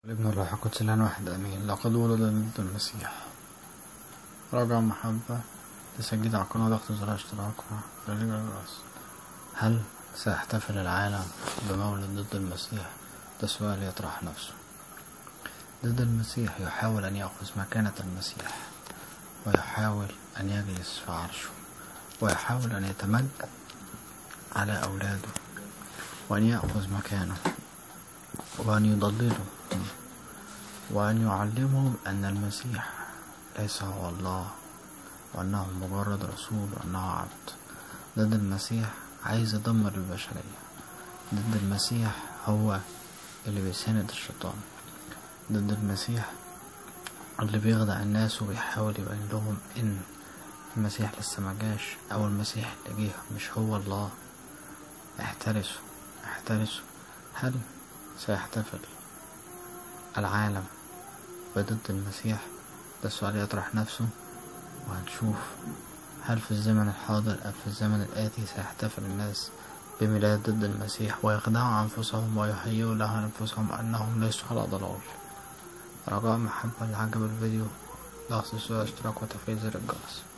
ابن الروح القدس الآن واحد أمين. لقد ولد ضد المسيح. رجع محبة تسجيل على القناة، ضغط زر اشتراك وتفعيل الجرس. هل سيحتفل العالم بمولد ضد المسيح؟ ده سؤال يطرح نفسه. ضد المسيح يحاول أن يأخذ مكانة المسيح، ويحاول أن يجلس في عرشه، ويحاول أن يتمجد على أولاده، وأن يأخذ مكانه، وأن يضللهم، وأن يعلمهم أن المسيح ليس هو الله، وأنه مجرد رسول، وأنه عبد. ضد المسيح عايز يدمر البشرية. ضد المسيح هو اللي بيساند الشيطان. ضد المسيح اللي بيخدع الناس وبيحاول يبين لهم إن المسيح لسه مجاش، أو المسيح اللي جه مش هو الله. احترسوا احترسوا. هل سيحتفل العالم بضد المسيح؟ ده السؤال يطرح نفسه، وهنشوف هل في الزمن الحاضر أو في الزمن الآتي سيحتفل الناس بميلاد ضد المسيح، ويخدعوا أنفسهم ويهيئوا لها أنفسهم أنهم ليسوا على ضلال. رجاء محبة اللي عجب الفيديو ضغط اشتراك وتفعيل زر الجرس.